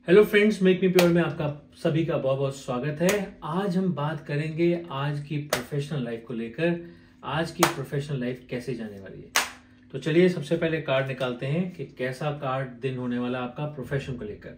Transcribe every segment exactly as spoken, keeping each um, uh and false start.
Hello friends, make me pure में आपका सभी का बहुत बहुत स्वागत है। आज हम बात करेंगे आज की प्रोफेशनल लाइफ को लेकर। आज की प्रोफेशनल लाइफ कैसे जाने वाली है, तो चलिए सबसे पहले कार्ड निकालते हैं कि कैसा कार्ड दिन होने वाला आपका प्रोफेशन को लेकर।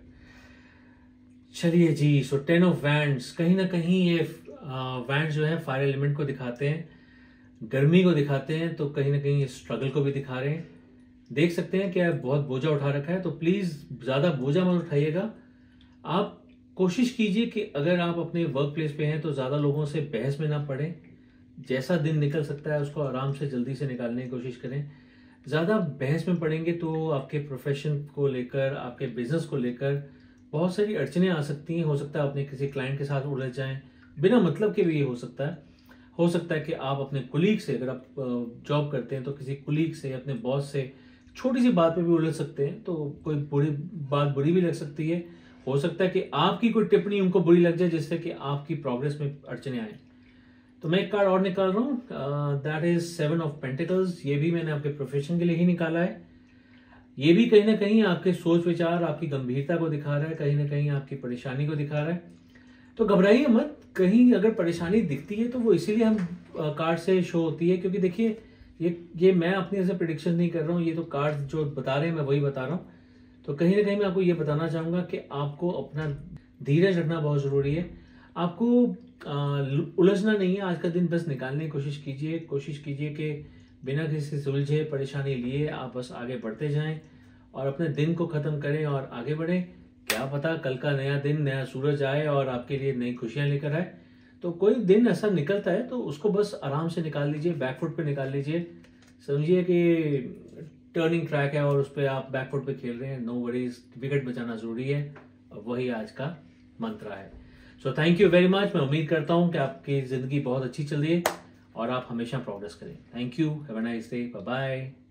चलिए जी, सो टेन ऑफ वैंड्स, कहीं ना कहीं ये वैंड्स जो है फायर एलिमेंट को दिखाते हैं, गर्मी को दिखाते हैं, तो कहीं ना कहीं ये स्ट्रगल को भी दिखा रहे हैं। देख सकते हैं कि आप बहुत बोझा उठा रखा है, तो प्लीज ज्यादा बोझा मत उठाइएगा। आप कोशिश कीजिए कि अगर आप अपने वर्क प्लेस पे हैं तो ज्यादा लोगों से बहस में ना पड़े। जैसा दिन निकल सकता है उसको आराम से जल्दी से निकालने की कोशिश करें। ज्यादा बहस में पड़ेंगे तो आपके प्रोफेशन को लेकर, आपके बिजनेस को लेकर बहुत सारी अड़चने आ सकती हैं। हो सकता है अपने किसी क्लाइंट के साथ उलझ जाएं, बिना मतलब के भी ये हो सकता है। हो सकता है कि आप अपने कुलीग से, अगर आप जॉब करते हैं तो किसी कुलीग से, अपने बॉस से छोटी सी बात पे भी उलझ सकते हैं, तो कोई बुरी बात बुरी भी लग सकती है। हो सकता है कि आपकी कोई टिप्पणी उनको बुरी लग जाए, जिससे कि आपकी प्रोग्रेस में अड़चने आए। तो मैं एक कार्ड और निकाल रहा हूँ, that is seven of pentacles. ये भी मैंने आपके प्रोफेशन के लिए ही निकाला है। ये भी कहीं ना कहीं आपके सोच विचार, आपकी गंभीरता को दिखा रहा है, कहीं ना कहीं आपकी परेशानी को दिखा रहा है। तो घबराइए मत, कहीं अगर परेशानी दिखती है तो वो इसीलिए हम कार्ड से शो होती है, क्योंकि देखिए ये ये मैं अपनी ऐसे प्रिडिक्शन नहीं कर रहा हूँ, ये तो कार्ड जो बता रहे हैं मैं वही बता रहा हूँ। तो कहीं ना कहीं मैं आपको ये बताना चाहूंगा कि आपको अपना धीरज रखना बहुत जरूरी है। आपको उलझना नहीं है। आज का दिन बस निकालने की कोशिश कीजिए। कोशिश कीजिए कि बिना किसी सुलझे परेशानी लिए आप बस आगे बढ़ते जाएं और अपने दिन को खत्म करें और आगे बढ़ें। क्या पता कल का नया दिन, नया सूरज आए और आपके लिए नई खुशियां लेकर आए। तो कोई दिन ऐसा निकलता है तो उसको बस आराम से निकाल लीजिए, बैकफुट पे निकाल लीजिए। समझिए कि टर्निंग ट्रैक है और उस पर आप बैकफुट पे खेल रहे हैं। नो वरीज, विकेट बचाना जरूरी है, और वही आज का मंत्र है। So thank you very much. मैं उम्मीद करता हूं कि आपकी जिंदगी बहुत अच्छी चल रही है और आप हमेशा प्रोग्रेस करें। Thank you, have a nice day, bye bye.